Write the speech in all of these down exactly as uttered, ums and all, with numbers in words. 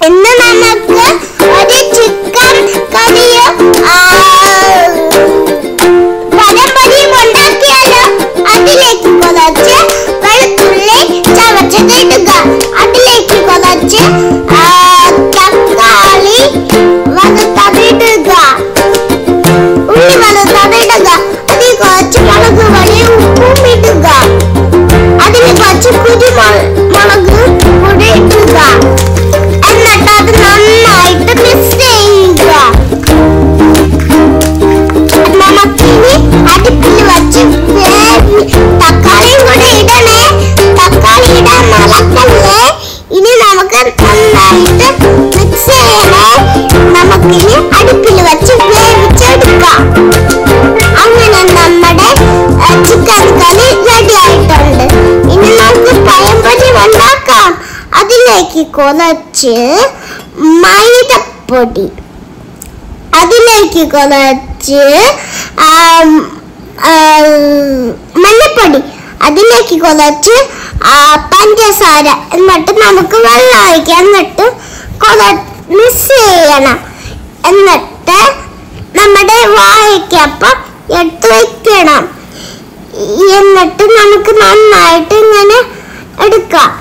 ഇന്ന് നമുക്ക് ഒരു ചിക്കൻ കറിയും പഴംപൊരിയും ഉണ്ടാക്കിയാലോ. അതിലേക്ക് കുറച്ച് വെളുത്തുള്ളി ചതച്ചതിടുക. അതിലേക്ക് കുറച്ച് തക്കാളി വറുത്തതിടുക. ഉള്ളി വറുത്തതിടുക. അതിൽ കുറച്ച് മുളക് പൊടി ഉപ്പും ഇടുക. അതിൽ കുറച്ച് കുരുമുളക് പൊടി ഇടുക. എന്നിട്ട് അത് നന്നായിട്ട് മിക്സ് ചെയ്യുക. നമുക്കിനി അടുപ്പിൽ വെച്ച് തക്കാളിയും കൂടെ ഇടണേ. തക്കാളി ഇടാൻ മറക്കല്ലേ. ഇനി നമുക്ക് നന്നായിട്ട് മിക്സ് ചെയ്യണേ. നമുക്കിനി അടുപ്പിൽ വെച്ച് വേവിച്ചെടുക്കാം. അങ്ങനെ നമ്മുടെ ചിക്കൻ കറി റെഡി ആയിട്ടുണ്ട്. ഇനി നമുക്ക് പഴംപൊരി ഉണ്ടാക്കാം. അതിലേക്ക് കുറച്ച് മൈദപ്പൊടി, അതിലേക്ക് കുറച്ച് മഞ്ഞപ്പൊടി, അതിലേക്ക് കുറച്ച് പഞ്ചസാര, എന്നിട്ട് നമുക്ക് വെള്ളം ഒഴിക്കാം. എന്നിട്ട് മിക്സ് ചെയ്യണം. എന്നിട്ട് നമ്മുടെ വാഴയ്ക്കപ്പം എടുത്ത് വയ്ക്കണം. എന്നിട്ട് നമുക്ക് നന്നായിട്ട് ഇങ്ങനെ എടുക്കാം.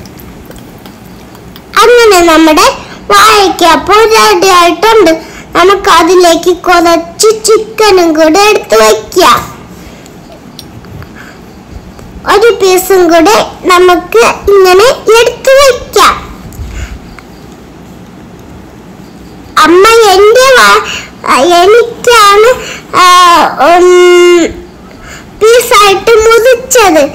അങ്ങനെ നമ്മുടെ വാഴയ്ക്കപ്പം റെഡി ആയിട്ടുണ്ട്. നമുക്ക് അതിലേക്ക് കുറച്ച് ചിക്കനും കൂടെ എടുത്ത് വയ്ക്കാം. ഒരു പീസും കൂടെ നമുക്ക് ഇങ്ങനെ എടുത്ത് വയ്ക്കാം. അമ്മ എൻ്റെ എനിക്കാണ് പീസായിട്ട് മുറിച്ചത്.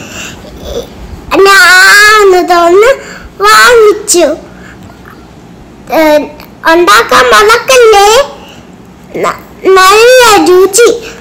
ഞാന്ന് തോന്നുന്നു വാങ്ങിച്ചു. ഉണ്ടാക്കാൻ മറക്കല്ലേ. നല്ല രുചി.